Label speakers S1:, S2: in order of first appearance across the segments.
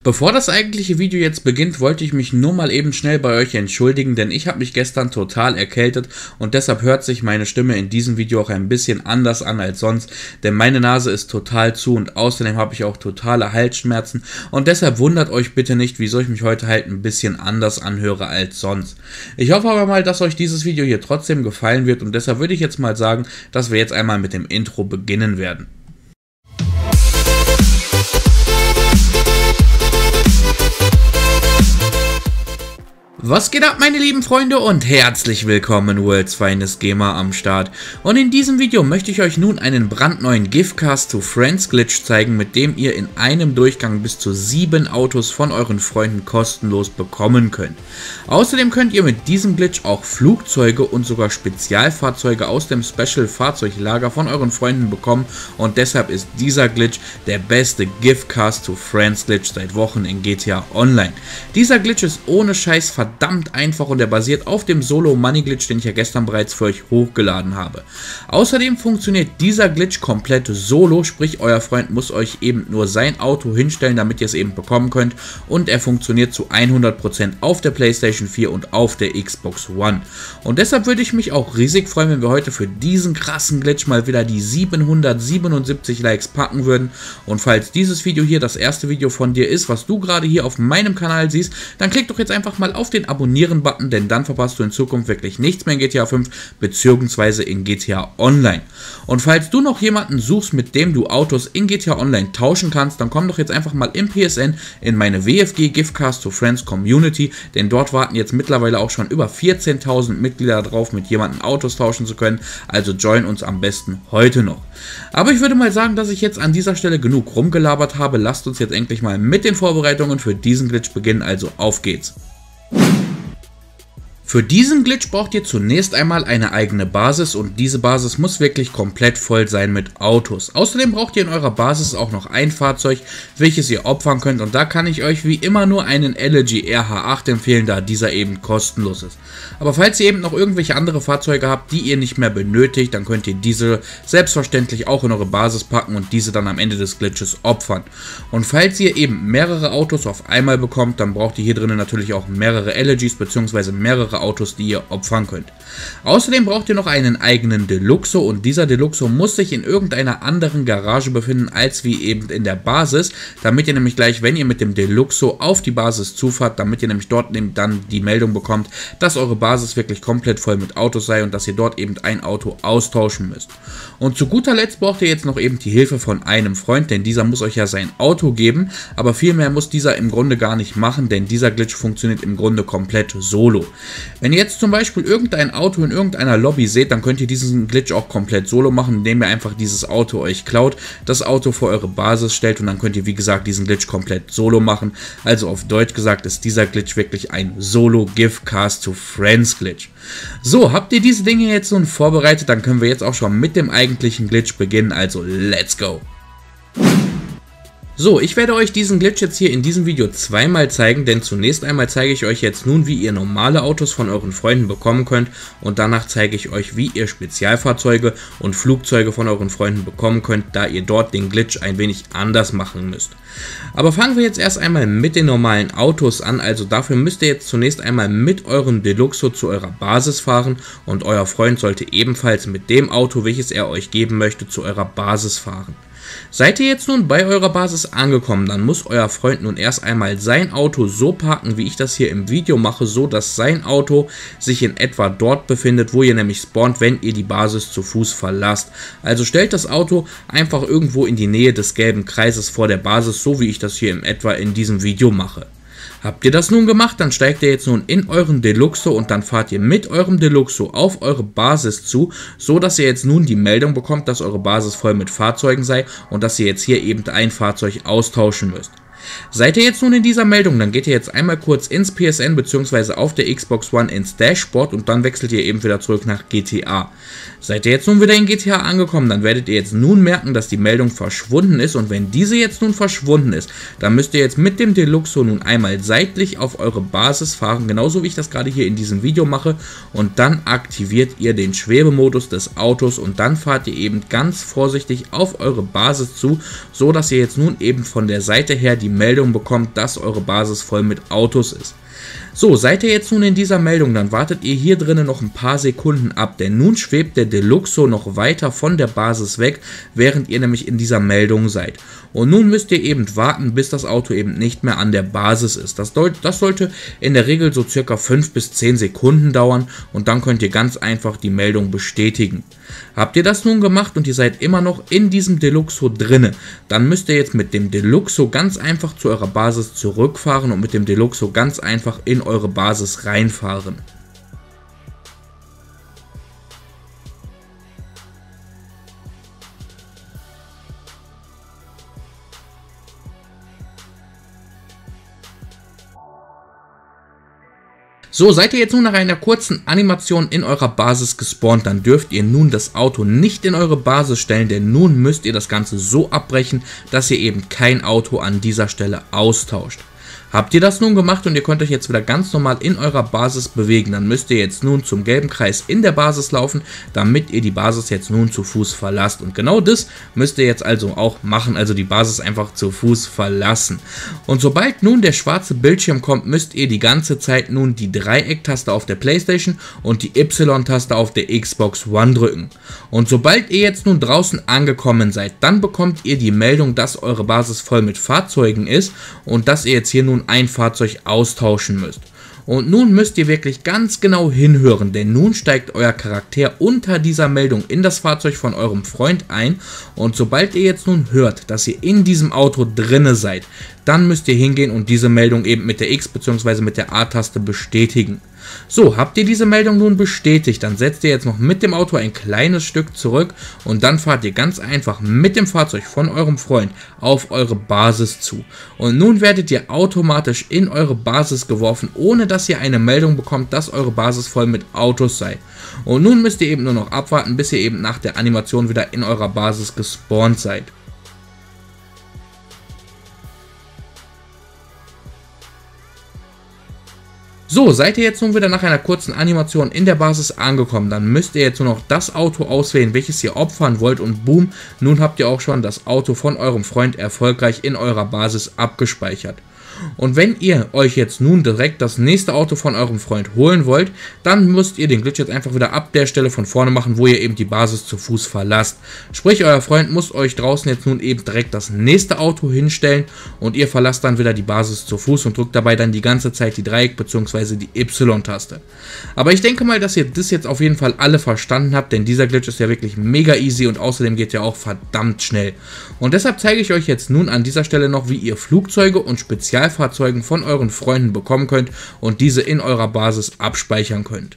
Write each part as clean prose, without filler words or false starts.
S1: Bevor das eigentliche Video jetzt beginnt, wollte ich mich nur mal eben schnell bei euch entschuldigen, denn ich habe mich gestern total erkältet und deshalb hört sich meine Stimme in diesem Video auch ein bisschen anders an als sonst, denn meine Nase ist total zu und außerdem habe ich auch totale Halsschmerzen und deshalb wundert euch bitte nicht, wieso ich mich heute halt ein bisschen anders anhöre als sonst. Ich hoffe aber mal, dass euch dieses Video hier trotzdem gefallen wird und deshalb würde ich jetzt mal sagen, dass wir jetzt einmal mit dem Intro beginnen werden. Was geht ab, meine lieben Freunde, und herzlich willkommen, World's Finest Gamer am Start. Und in diesem Video möchte ich euch nun einen brandneuen Giftcast to Friends Glitch zeigen, mit dem ihr in einem Durchgang bis zu 7 Autos von euren Freunden kostenlos bekommen könnt. Außerdem könnt ihr mit diesem Glitch auch Flugzeuge und sogar Spezialfahrzeuge aus dem Special Fahrzeuglager von euren Freunden bekommen und deshalb ist dieser Glitch der beste Giftcast to Friends Glitch seit Wochen in GTA Online. Dieser Glitch ist ohne Scheiß verdammt einfach und er basiert auf dem Solo Money Glitch, den ich ja gestern bereits für euch hochgeladen habe. Außerdem funktioniert dieser Glitch komplett solo, sprich euer Freund muss euch eben nur sein Auto hinstellen, damit ihr es eben bekommen könnt, und er funktioniert zu 100% auf der PlayStation 4 und auf der Xbox One. Und deshalb würde ich mich auch riesig freuen, wenn wir heute für diesen krassen Glitch mal wieder die 777 Likes packen würden. Und falls dieses Video hier das erste Video von dir ist, was du gerade hier auf meinem Kanal siehst, dann klick doch jetzt einfach mal auf den Abonnieren-Button, denn dann verpasst du in Zukunft wirklich nichts mehr in GTA 5 bzw. in GTA Online. Und falls du noch jemanden suchst, mit dem du Autos in GTA Online tauschen kannst, dann komm doch jetzt einfach mal im PSN in meine WFG Giftcast to Friends Community, denn dort warten jetzt mittlerweile auch schon über 14.000 Mitglieder drauf, mit jemandem Autos tauschen zu können, also join uns am besten heute noch. Aber ich würde mal sagen, dass ich jetzt an dieser Stelle genug rumgelabert habe, lasst uns jetzt endlich mal mit den Vorbereitungen für diesen Glitch beginnen, also auf geht's. Für diesen Glitch braucht ihr zunächst einmal eine eigene Basis und diese Basis muss wirklich komplett voll sein mit Autos. Außerdem braucht ihr in eurer Basis auch noch ein Fahrzeug, welches ihr opfern könnt, und da kann ich euch wie immer nur einen LG RH8 empfehlen, da dieser eben kostenlos ist. Aber falls ihr eben noch irgendwelche andere Fahrzeuge habt, die ihr nicht mehr benötigt, dann könnt ihr diese selbstverständlich auch in eure Basis packen und diese dann am Ende des Glitches opfern. Und falls ihr eben mehrere Autos auf einmal bekommt, dann braucht ihr hier drinnen natürlich auch mehrere LGs bzw. mehrere Autos, die ihr opfern könnt. Außerdem braucht ihr noch einen eigenen Deluxo und dieser Deluxo muss sich in irgendeiner anderen Garage befinden als wie eben in der Basis, damit ihr nämlich gleich, wenn ihr mit dem Deluxo auf die Basis zufahrt, damit ihr nämlich dort dann die Meldung bekommt, dass eure Basis wirklich komplett voll mit Autos sei und dass ihr dort eben ein Auto austauschen müsst. Und zu guter Letzt braucht ihr jetzt noch eben die Hilfe von einem Freund, denn dieser muss euch ja sein Auto geben, aber viel mehr muss dieser im Grunde gar nicht machen, denn dieser Glitch funktioniert im Grunde komplett solo. Wenn ihr jetzt zum Beispiel irgendein Auto in irgendeiner Lobby seht, dann könnt ihr diesen Glitch auch komplett solo machen, indem ihr einfach dieses Auto euch klaut, das Auto vor eure Basis stellt und dann könnt ihr wie gesagt diesen Glitch komplett solo machen. Also auf Deutsch gesagt ist dieser Glitch wirklich ein Solo Giftcast to Friends Glitch. So, habt ihr diese Dinge jetzt nun vorbereitet, dann können wir jetzt auch schon mit dem eigentlichen Glitch beginnen, also let's go! So, ich werde euch diesen Glitch jetzt hier in diesem Video zweimal zeigen, denn zunächst einmal zeige ich euch jetzt nun, wie ihr normale Autos von euren Freunden bekommen könnt und danach zeige ich euch, wie ihr Spezialfahrzeuge und Flugzeuge von euren Freunden bekommen könnt, da ihr dort den Glitch ein wenig anders machen müsst. Aber fangen wir jetzt erst einmal mit den normalen Autos an, also dafür müsst ihr jetzt zunächst einmal mit eurem Deluxo zu eurer Basis fahren und euer Freund sollte ebenfalls mit dem Auto, welches er euch geben möchte, zu eurer Basis fahren. Seid ihr jetzt nun bei eurer Basis angekommen, dann muss euer Freund nun erst einmal sein Auto so parken, wie ich das hier im Video mache, so dass sein Auto sich in etwa dort befindet, wo ihr nämlich spawnt, wenn ihr die Basis zu Fuß verlasst. Also stellt das Auto einfach irgendwo in die Nähe des gelben Kreises vor der Basis, so wie ich das hier in etwa in diesem Video mache. Habt ihr das nun gemacht, dann steigt ihr jetzt nun in euren Deluxo und dann fahrt ihr mit eurem Deluxo auf eure Basis zu, so dass ihr jetzt nun die Meldung bekommt, dass eure Basis voll mit Fahrzeugen sei und dass ihr jetzt hier eben ein Fahrzeug austauschen müsst. Seid ihr jetzt nun in dieser Meldung, dann geht ihr jetzt einmal kurz ins PSN bzw. auf der Xbox One ins Dashboard und dann wechselt ihr eben wieder zurück nach GTA. Seid ihr jetzt nun wieder in GTA angekommen, dann werdet ihr jetzt nun merken, dass die Meldung verschwunden ist und wenn diese jetzt nun verschwunden ist, dann müsst ihr jetzt mit dem Deluxo nun einmal seitlich auf eure Basis fahren, genauso wie ich das gerade hier in diesem Video mache und dann aktiviert ihr den Schwebemodus des Autos und dann fahrt ihr eben ganz vorsichtig auf eure Basis zu, so dass ihr jetzt nun eben von der Seite her die Meldung bekommt, dass eure Basis voll mit Autos ist. So, seid ihr jetzt nun in dieser Meldung, dann wartet ihr hier drinnen noch ein paar Sekunden ab, denn nun schwebt der Deluxo noch weiter von der Basis weg, während ihr nämlich in dieser Meldung seid. Und nun müsst ihr eben warten, bis das Auto eben nicht mehr an der Basis ist. Das sollte in der Regel so circa 5 bis 10 Sekunden dauern und dann könnt ihr ganz einfach die Meldung bestätigen. Habt ihr das nun gemacht und ihr seid immer noch in diesem Deluxo drinne, dann müsst ihr jetzt mit dem Deluxo ganz einfach zu eurer Basis zurückfahren und mit dem Deluxo ganz einfach in eure Basis reinfahren. So, seid ihr jetzt nun nach einer kurzen Animation in eurer Basis gespawnt, dann dürft ihr nun das Auto nicht in eure Basis stellen, denn nun müsst ihr das Ganze so abbrechen, dass ihr eben kein Auto an dieser Stelle austauscht. Habt ihr das nun gemacht und ihr könnt euch jetzt wieder ganz normal in eurer Basis bewegen, dann müsst ihr jetzt nun zum gelben Kreis in der Basis laufen, damit ihr die Basis jetzt nun zu Fuß verlasst. Und genau das müsst ihr jetzt also auch machen, also die Basis einfach zu Fuß verlassen. Und sobald nun der schwarze Bildschirm kommt, müsst ihr die ganze Zeit nun die Dreiecktaste auf der PlayStation und die Y-Taste auf der Xbox One drücken. Und sobald ihr jetzt nun draußen angekommen seid, dann bekommt ihr die Meldung, dass eure Basis voll mit Fahrzeugen ist und dass ihr jetzt hier nun ein Fahrzeug austauschen müsst. Und nun müsst ihr wirklich ganz genau hinhören, denn nun steigt euer Charakter unter dieser Meldung in das Fahrzeug von eurem Freund ein und sobald ihr jetzt nun hört, dass ihr in diesem Auto drinne seid, dann müsst ihr hingehen und diese Meldung eben mit der X- bzw. mit der A-Taste bestätigen. So, habt ihr diese Meldung nun bestätigt, dann setzt ihr jetzt noch mit dem Auto ein kleines Stück zurück und dann fahrt ihr ganz einfach mit dem Fahrzeug von eurem Freund auf eure Basis zu. Und nun werdet ihr automatisch in eure Basis geworfen, ohne dass ihr eine Meldung bekommt, dass eure Basis voll mit Autos sei. Und nun müsst ihr eben nur noch abwarten, bis ihr eben nach der Animation wieder in eurer Basis gespawnt seid. So, seid ihr jetzt nun wieder nach einer kurzen Animation in der Basis angekommen, dann müsst ihr jetzt nur noch das Auto auswählen, welches ihr opfern wollt und boom, nun habt ihr auch schon das Auto von eurem Freund erfolgreich in eurer Basis abgespeichert. Und wenn ihr euch jetzt nun direkt das nächste Auto von eurem Freund holen wollt, dann müsst ihr den Glitch jetzt einfach wieder ab der Stelle von vorne machen, wo ihr eben die Basis zu Fuß verlasst. Sprich, euer Freund muss euch draußen jetzt nun eben direkt das nächste Auto hinstellen und ihr verlasst dann wieder die Basis zu Fuß und drückt dabei dann die ganze Zeit die Dreieck- bzw. die Y-Taste. Aber ich denke mal, dass ihr das jetzt auf jeden Fall alle verstanden habt, denn dieser Glitch ist ja wirklich mega easy und außerdem geht ja auch verdammt schnell. Und deshalb zeige ich euch jetzt nun an dieser Stelle noch, wie ihr Flugzeuge und Spezialfahrzeugen von euren Freunden bekommen könnt und diese in eurer Basis abspeichern könnt.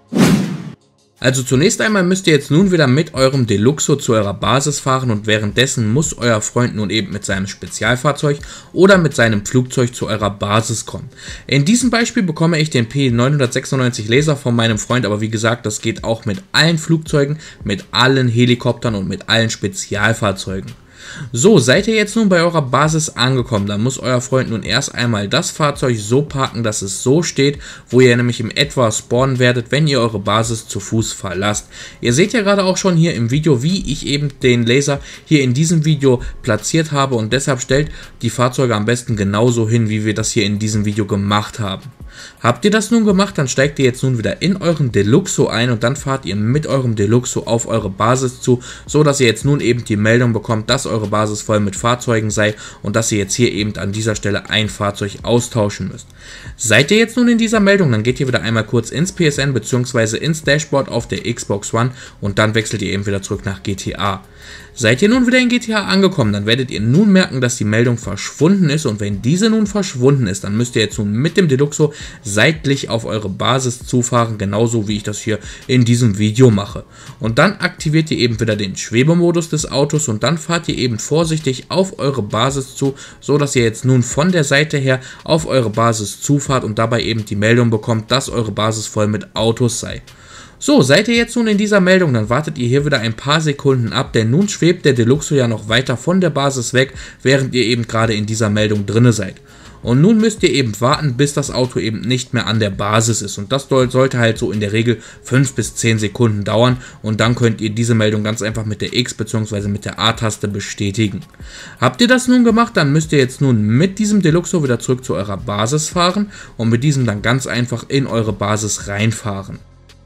S1: Also zunächst einmal müsst ihr jetzt nun wieder mit eurem Deluxo zu eurer Basis fahren und währenddessen muss euer Freund nun eben mit seinem Spezialfahrzeug oder mit seinem Flugzeug zu eurer Basis kommen. In diesem Beispiel bekomme ich den P996 Laser von meinem Freund, aber wie gesagt, das geht auch mit allen Flugzeugen, mit allen Helikoptern und mit allen Spezialfahrzeugen. So, seid ihr jetzt nun bei eurer Basis angekommen, dann muss euer Freund nun erst einmal das Fahrzeug so parken, dass es so steht, wo ihr nämlich in etwa spawnen werdet, wenn ihr eure Basis zu Fuß verlasst. Ihr seht ja gerade auch schon hier im Video, wie ich eben den Laser hier in diesem Video platziert habe und deshalb stellt die Fahrzeuge am besten genauso hin, wie wir das hier in diesem Video gemacht haben. Habt ihr das nun gemacht, dann steigt ihr jetzt nun wieder in euren Deluxo ein und dann fahrt ihr mit eurem Deluxo auf eure Basis zu, so dass ihr jetzt nun eben die Meldung bekommt, dass eure Basis voll mit Fahrzeugen sei und dass ihr jetzt hier eben an dieser Stelle ein Fahrzeug austauschen müsst. Seid ihr jetzt nun in dieser Meldung, dann geht ihr wieder einmal kurz ins PSN bzw. ins Dashboard auf der Xbox One und dann wechselt ihr eben wieder zurück nach GTA. Seid ihr nun wieder in GTA angekommen, dann werdet ihr nun merken, dass die Meldung verschwunden ist und wenn diese nun verschwunden ist, dann müsst ihr jetzt nun mit dem Deluxo seitlich auf eure Basis zufahren, genauso wie ich das hier in diesem Video mache. Und dann aktiviert ihr eben wieder den Schwebemodus des Autos und dann fahrt ihr eben vorsichtig auf eure Basis zu, so dass ihr jetzt nun von der Seite her auf eure Basis zufahrt und dabei eben die Meldung bekommt, dass eure Basis voll mit Autos sei. So, seid ihr jetzt nun in dieser Meldung, dann wartet ihr hier wieder ein paar Sekunden ab, denn nun schwebt der Deluxo ja noch weiter von der Basis weg, während ihr eben gerade in dieser Meldung drinne seid. Und nun müsst ihr eben warten, bis das Auto eben nicht mehr an der Basis ist. Und das sollte halt so in der Regel 5 bis 10 Sekunden dauern. Und dann könnt ihr diese Meldung ganz einfach mit der X- bzw. mit der A-Taste bestätigen. Habt ihr das nun gemacht, dann müsst ihr jetzt nun mit diesem Deluxo wieder zurück zu eurer Basis fahren und mit diesem dann ganz einfach in eure Basis reinfahren.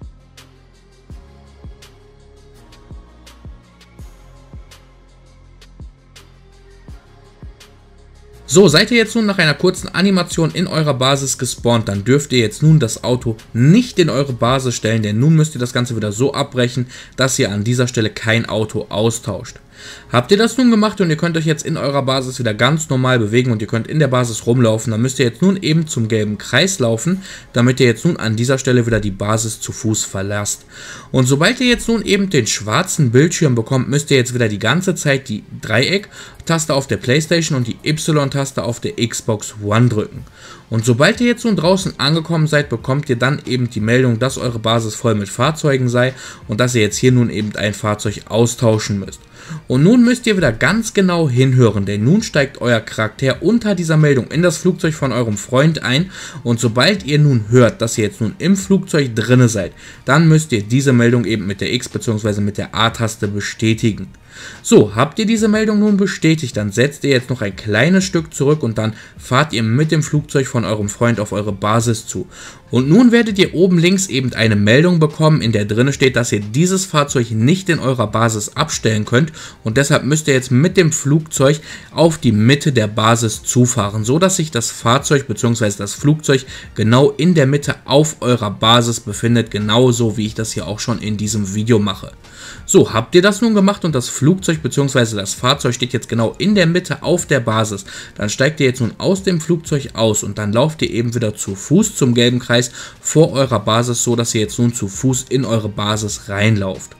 S1: So, seid ihr jetzt nun nach einer kurzen Animation in eurer Basis gespawnt, dann dürft ihr jetzt nun das Auto nicht in eure Basis stellen, denn nun müsst ihr das Ganze wieder so abbrechen, dass ihr an dieser Stelle kein Auto austauscht. Habt ihr das nun gemacht und ihr könnt euch jetzt in eurer Basis wieder ganz normal bewegen und ihr könnt in der Basis rumlaufen, dann müsst ihr jetzt nun eben zum gelben Kreis laufen, damit ihr jetzt nun an dieser Stelle wieder die Basis zu Fuß verlasst. Und sobald ihr jetzt nun eben den schwarzen Bildschirm bekommt, müsst ihr jetzt wieder die ganze Zeit die Dreieck-Taste auf der Playstation und die Y-Taste auf der Xbox One drücken. Und sobald ihr jetzt nun draußen angekommen seid, bekommt ihr dann eben die Meldung, dass eure Basis voll mit Fahrzeugen sei und dass ihr jetzt hier nun eben ein Fahrzeug austauschen müsst. Und nun müsst ihr wieder ganz genau hinhören, denn nun steigt euer Charakter unter dieser Meldung in das Flugzeug von eurem Freund ein und sobald ihr nun hört, dass ihr jetzt nun im Flugzeug drinne seid, dann müsst ihr diese Meldung eben mit der X- bzw. mit der A-Taste bestätigen. So, habt ihr diese Meldung nun bestätigt, dann setzt ihr jetzt noch ein kleines Stück zurück und dann fahrt ihr mit dem Flugzeug von eurem Freund auf eure Basis zu. Und nun werdet ihr oben links eben eine Meldung bekommen, in der drin steht, dass ihr dieses Fahrzeug nicht in eurer Basis abstellen könnt und deshalb müsst ihr jetzt mit dem Flugzeug auf die Mitte der Basis zufahren, so dass sich das Fahrzeug bzw. das Flugzeug genau in der Mitte auf eurer Basis befindet, genauso wie ich das hier auch schon in diesem Video mache. So, habt ihr das nun gemacht und das Flugzeug bzw. das Fahrzeug steht jetzt genau in der Mitte auf der Basis, dann steigt ihr jetzt nun aus dem Flugzeug aus und dann lauft ihr eben wieder zu Fuß zum gelben Kreis vor eurer Basis, so dass ihr jetzt nun zu Fuß in eure Basis reinlauft.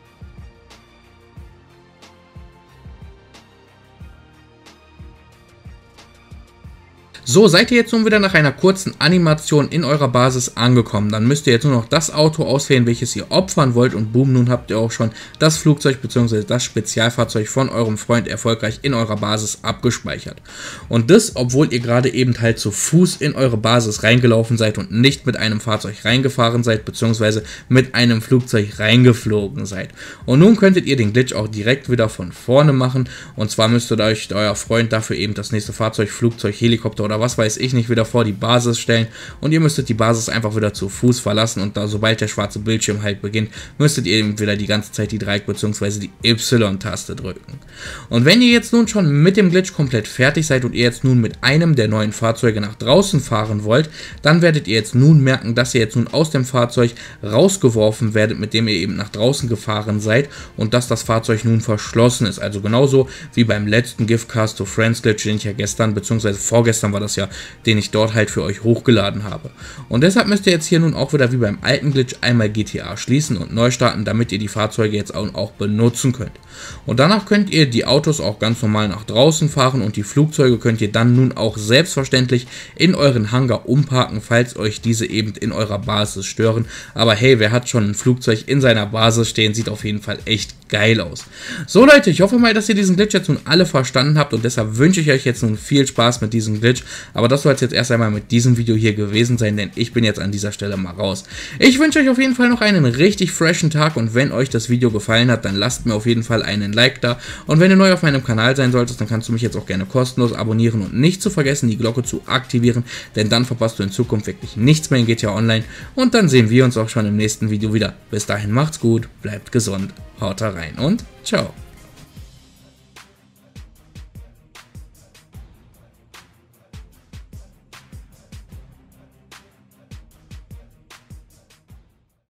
S1: So, seid ihr jetzt nun wieder nach einer kurzen Animation in eurer Basis angekommen, dann müsst ihr jetzt nur noch das Auto auswählen, welches ihr opfern wollt und boom, nun habt ihr auch schon das Flugzeug bzw. das Spezialfahrzeug von eurem Freund erfolgreich in eurer Basis abgespeichert. Und das, obwohl ihr gerade eben halt zu Fuß in eure Basis reingelaufen seid und nicht mit einem Fahrzeug reingefahren seid bzw. mit einem Flugzeug reingeflogen seid. Und nun könntet ihr den Glitch auch direkt wieder von vorne machen und zwar müsstet euch euer Freund dafür eben das nächste Fahrzeug, Flugzeug, Helikopter oder was weiß ich nicht wieder vor die Basis stellen und ihr müsstet die Basis einfach wieder zu Fuß verlassen und da sobald der schwarze Bildschirm halt beginnt, müsstet ihr eben wieder die ganze Zeit die Dreieck- bzw. die Y-Taste drücken. Und wenn ihr jetzt nun schon mit dem Glitch komplett fertig seid und ihr jetzt nun mit einem der neuen Fahrzeuge nach draußen fahren wollt, dann werdet ihr jetzt nun merken, dass ihr jetzt nun aus dem Fahrzeug rausgeworfen werdet, mit dem ihr eben nach draußen gefahren seid und dass das Fahrzeug nun verschlossen ist. Also genauso wie beim letzten Giftcast to Friends Glitch, den ich ja gestern bzw. vorgestern war das ja, den ich dort halt für euch hochgeladen habe. Und deshalb müsst ihr jetzt hier nun auch wieder wie beim alten Glitch einmal GTA schließen und neu starten, damit ihr die Fahrzeuge jetzt auch benutzen könnt. Und danach könnt ihr die Autos auch ganz normal nach draußen fahren und die Flugzeuge könnt ihr dann nun auch selbstverständlich in euren Hangar umparken, falls euch diese eben in eurer Basis stören. Aber hey, wer hat schon ein Flugzeug in seiner Basis stehen, sieht auf jeden Fall echt geil aus. So Leute, ich hoffe mal, dass ihr diesen Glitch jetzt nun alle verstanden habt und deshalb wünsche ich euch jetzt nun viel Spaß mit diesem Glitch. Aber das soll es jetzt erst einmal mit diesem Video hier gewesen sein, denn ich bin jetzt an dieser Stelle mal raus. Ich wünsche euch auf jeden Fall noch einen richtig freshen Tag und wenn euch das Video gefallen hat, dann lasst mir auf jeden Fall einen Like da und wenn du neu auf meinem Kanal sein solltest, dann kannst du mich jetzt auch gerne kostenlos abonnieren und nicht zu vergessen, die Glocke zu aktivieren, denn dann verpasst du in Zukunft wirklich nichts mehr in GTA Online und dann sehen wir uns auch schon im nächsten Video wieder. Bis dahin macht's gut, bleibt gesund, haut rein und ciao.